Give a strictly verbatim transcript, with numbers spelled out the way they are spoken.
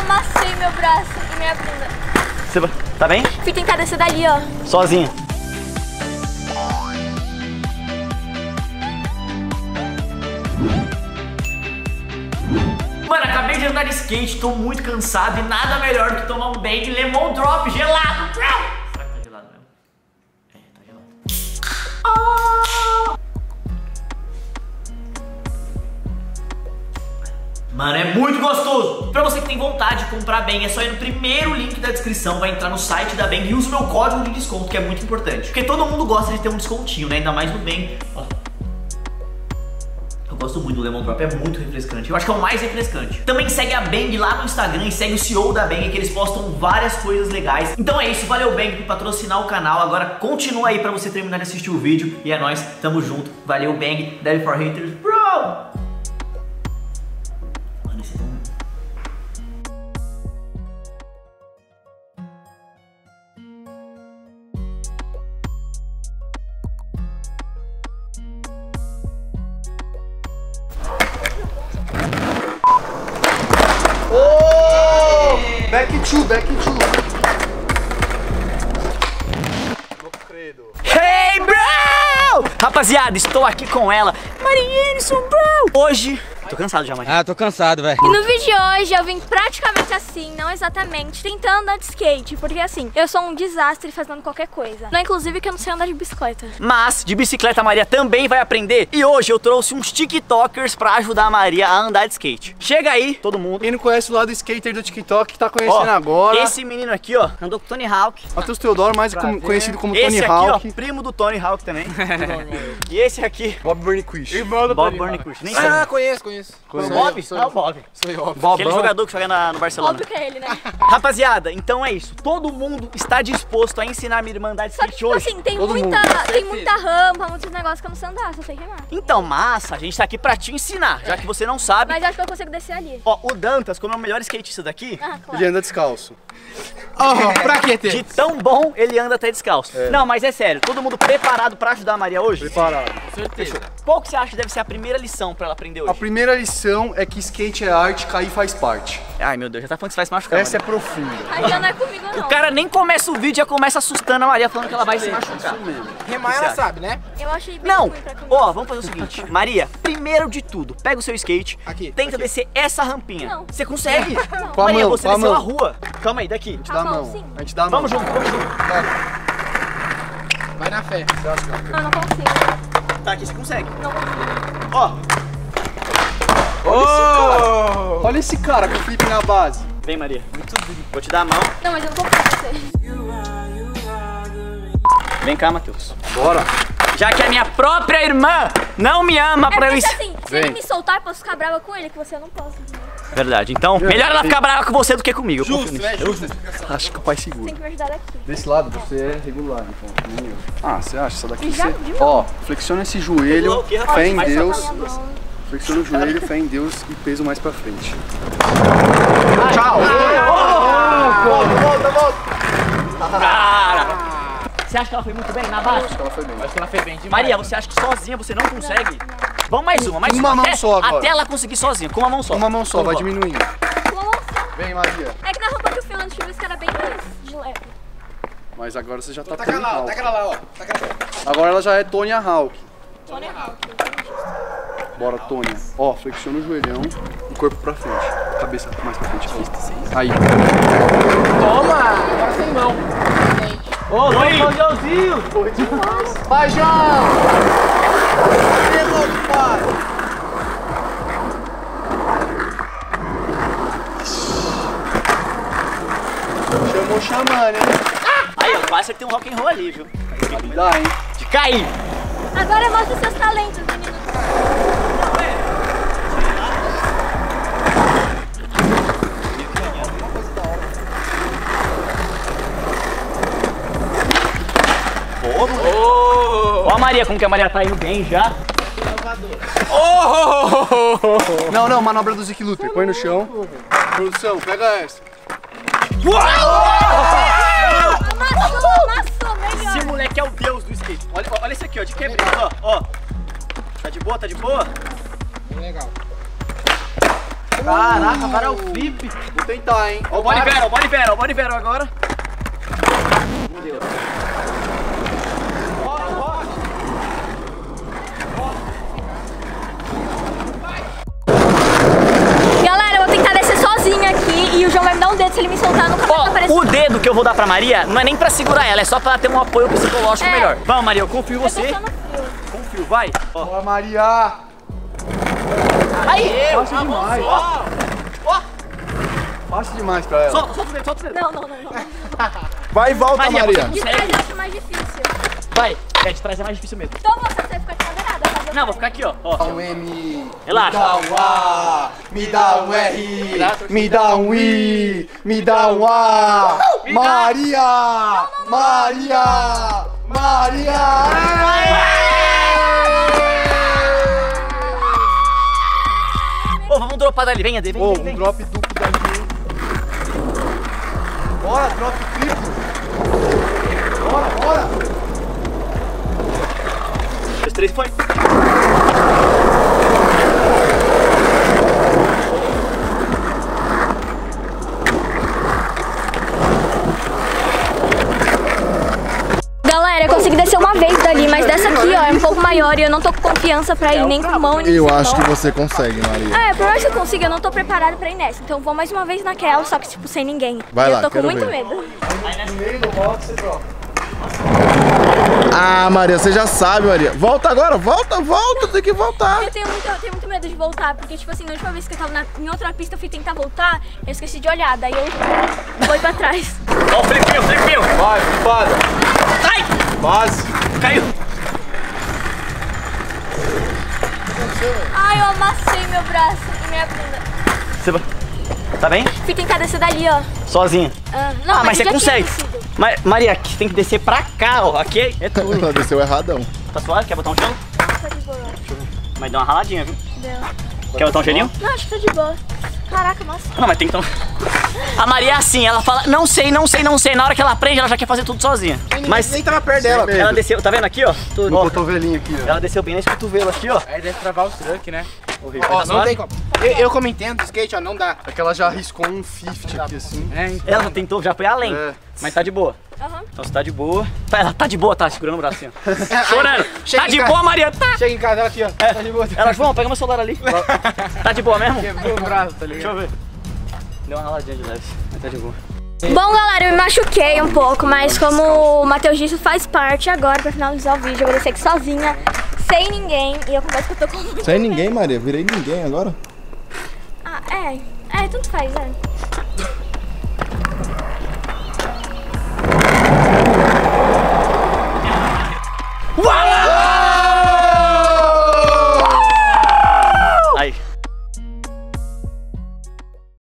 amassei meu braço e minha bunda. Você tá bem? Fui tentar descer dali, ó. Sozinha. Mano, acabei de andar de skate, tô muito cansado e nada melhor do que tomar um Bang Lemon Drop gelado. Será que tá gelado mesmo? É, tá gelado. Ah! Mano, é muito gostoso! Pra você que tem vontade de comprar Bang, é só ir no primeiro link da descrição, vai entrar no site da Bang e usa o meu código de desconto, que é muito importante. Porque todo mundo gosta de ter um descontinho, né? Ainda mais no Bang. Ó. Eu gosto muito do Lemon Drop, é muito refrescante. Eu acho que é o mais refrescante. Também segue a Bang lá no Instagram e segue o C E O da Bang, que eles postam várias coisas legais. Então é isso, valeu Bang por patrocinar o canal. Agora continua aí pra você terminar de assistir o vídeo. E é nóis, tamo junto. Valeu Bang, Devil for Haters, bro! Back two, back two. Não credo. Hey, bro! Rapaziada, estou aqui com ela, Marienson, bro! Hoje... Tô cansado já, Maria. Ah, tô cansado, velho. E no vídeo de hoje eu vim praticamente assim, não exatamente, tentando andar de skate. Porque assim, eu sou um desastre fazendo qualquer coisa. Não, inclusive que eu não sei andar de bicicleta. Mas de bicicleta a Maria também vai aprender. E hoje eu trouxe uns TikTokers pra ajudar a Maria a andar de skate. Chega aí, todo mundo. Quem não conhece o lado skater do TikTok, tá conhecendo Ó, agora. esse menino aqui, ó, andou com o Tony Hawk. Matheus Teodoro, mais como- conhecido como Esse Tony aqui, Hawk. ó, primo do Tony Hawk também. E esse aqui, Bob Burnquist. Irmão do Bob Burnquist. Nem sei. Ah, conheço, conheço. O Bob? Ah, o Bob. Sou eu. Aquele jogador que joga na, no Barcelona. Óbvio que é ele, né? Rapaziada, então é isso. Todo mundo está disposto a ensinar a minha irmã a andar de Só que, skate tipo hoje. assim, tem Todo muita, mundo. tem muita rampa, muitos negócios que eu não sei andar, só sei remar. Então, massa, a gente tá aqui pra te ensinar, já que você não sabe. Mas acho que eu consigo descer ali. Ó, o Dantas, como é o melhor skatista daqui, Ah, claro. Ele anda descalço. Oh, pra que ter? de tão bom, ele anda até descalço. Não, mas é sério, todo mundo preparado pra ajudar a Maria hoje? Preparado. Com certeza. Qual que você acha que deve ser a primeira lição pra ela aprender A hoje? primeira lição é que skate é arte, cair faz parte. Ai, meu Deus, já tá falando que você vai se machucar. Essa é Maria. profunda. Aí já não é comigo, não. O cara nem começa o vídeo, já começa assustando a Maria, falando que ela vai se machucar. Isso mesmo. Remar você ela acha? sabe, né? Eu achei bem Não, ruim pra comigo. ó, vamos fazer o seguinte, Maria, primeiro de tudo, pega o seu skate, Aqui, tenta aqui. descer essa rampinha. Não. Você consegue? Com a Maria, mão, você com a desceu a mão. rua. Calma aí, daqui. A gente Tá dá a bom, mão. sim. A gente dá a mão. Vamos junto, vamos junto. Vai na fé. Não, não consigo. Tá, aqui você consegue. Não consigo. Ó, Oh! Olha esse cara com flip na base. vem Maria. Vou te dar a mão. Não, mas eu não consigo descer. Vem cá, Matheus. Bora. Já que a minha própria irmã não me ama É pra eu... porque ens- assim, se Vem. ele me soltar, eu posso ficar brava com ele, que você eu não posso. Verdade, então melhor ela ficar brava com você do que comigo. eu confio Justo, nisso. né? Justo a explicação. Acho que o pai Você segura. tem que me ajudar daqui. Desse lado você é regular, então. nem eu. Ah, você acha? Essa daqui Já você... viu? Ó, flexiona esse joelho, Regular o quê, rapaz? fé em Faz só Deus. Com a minha mão. Flexiona o joelho, fé em Deus e peso mais pra frente. Tchau! Volta, volta. Cara! Você acha que ela foi muito bem na base? Acho que ela foi bem. Acho que ela fez bem demais. Maria, você acha que sozinha você não consegue? Vamos mais uma, mais Uma uma. mão até, só agora. Até ela conseguir sozinha, com uma mão só. Uma mão só, vai Vamos lá. diminuindo. Com a mão só. Vem, Maria. É que na roupa que o Finland tive, esse cara é bem mais de leve. Mas agora você já tá Taca Tony lá, ó. Hawk. Taca ela lá, ó. Taca ela. Agora ela já é Tony Hawk. Tony Hawk. Bora, Tony. Ó, flexiona o joelhão, o corpo pra frente. Cabeça mais pra frente. Aí. Toma! Agora sem mão. Ô, louco, Joãozinho! Vai, João! Chamou chamando, hein? Aí, ó, quase que tem um rock and roll ali, viu? Dá, hein? De cair! Agora mostra os seus talentos, menino. Ó a Maria, como que a Maria tá indo bem já. Oh! Não, não, manobra do Zick Luther. Põe no chão. Produção, pega essa. Amassou, amassou, melhor. Esse moleque é o deus do skate. Olha, olha esse aqui, ó, de quebrada, ó, ó. Tá de boa, tá de boa? Legal. Caraca, agora é o flip. Vou tentar, hein. Ó o Bonivero, ó o Bonivero, ó o Bonivero agora. Meu Deus. Galera, eu vou tentar descer sozinha aqui e o João vai me dar um dedo se ele me soltar no cabelo. Ó, o dedo que eu vou dar pra Maria não é nem pra segurar ela, é só pra ela ter um apoio psicológico É. melhor. Vamos, Maria, eu confio em Eu tô você. ficando frio. Confio, vai. Ó. Boa, Maria. Aí, Fácil demais. Ó, ó. Fácil demais pra ela. Solta, solta o dedo, solta o dedo. Não, não, não, não. Vai e volta, Maria, Maria. você De trás consegue. eu acho mais difícil. Vai, é, de trás é mais difícil mesmo. Então você vai ficar de cadeirada. tá? Não, vou ficar aqui, ó. ó. Dá um M. Relaxa. Me dá um A. Me dá um R. Me dá um I. Me dá um A. Me dá. Maria. Maria. Maria. Ô, vamos dropar dali, vem, Ade, vem, Ô, vem, um vem. drop duplo daqui, hein? Bora, drop triplo. Bora, bora. Dois, três, foi. Galera, eu consegui descer uma vez dali, mas dessa aqui, ó, é um pouco maior e eu não tô com confiança pra ir nem com mão, nem Eu sem acho mão. que você consegue, Maria. É, por mais que eu consiga, eu não tô preparada pra ir nessa. Então vou mais uma vez naquela, só que tipo, sem ninguém. Vai E lá, eu tô com quero muito ver. medo. No meio do box você troca. Ah, Maria, você já sabe, Maria. Volta agora, volta, volta, tem que voltar. Eu tenho muito, eu tenho muito medo de voltar, porque tipo assim, na última vez que eu tava na, em outra pista, eu fui tentar voltar, eu esqueci de olhar, daí eu fui pra trás. Ó, o flipinho, o flipinho. Vai, flipada. Ai, Base. caiu. Ai, eu amassei meu braço e minha bunda. Você vai... Tá bem? Fui tentar descer dali, ó. Sozinha. Ah, não, Ah, mas você eu já tinha consegue. descido. Ma Maria, aqui tem que descer pra cá, ó. Aqui é tudo. Ela desceu erradão. Tá suave? Quer botar um gelo? Tá de boa. Mas deu uma raladinha, viu? Deu. Quer botar um gelinho? Não, acho que tá de boa. Caraca, nossa. Não, mas tem que tomar. A Maria é assim, ela fala, não sei, não sei, não sei. Na hora que ela aprende, ela já quer fazer tudo sozinha. Mas Nem tava perto dela. medo. ela desceu, tá vendo aqui, ó? Tudo. No Ó, cotovelinho aqui, ó. ela desceu bem nesse cotovelo aqui, ó. Aí deve travar os truck, né? Horrível. Ó, Tá não suave? tem como. Eu, eu como entendo do skate, ó, não dá. É que ela já arriscou um cinquenta aqui assim. É, então. Ela tentou, já foi além. É. Mas tá de boa. Aham. Então você tá de boa. Tá, ela tá de boa, tá segurando o braço assim, ó. Chorando. Chega Tá em de casa. boa, Maria? Tá. Chega em casa, ela aqui, ó. É. Tá de boa. Ela, João, pega meu celular ali. Tá de boa mesmo? Quebrou o braço, tá Deixa ligado? eu ver. Deu uma raladinha de leve, mas tá de boa. Bom, galera, eu me machuquei um pouco, mas como o Matheus disse, faz parte agora pra finalizar o vídeo. Eu vou descer aqui sozinha, sem ninguém, e eu confesso que eu tô com muito Sem medo. ninguém, Maria. Virei ninguém agora. Ah, é. É, tanto faz, é.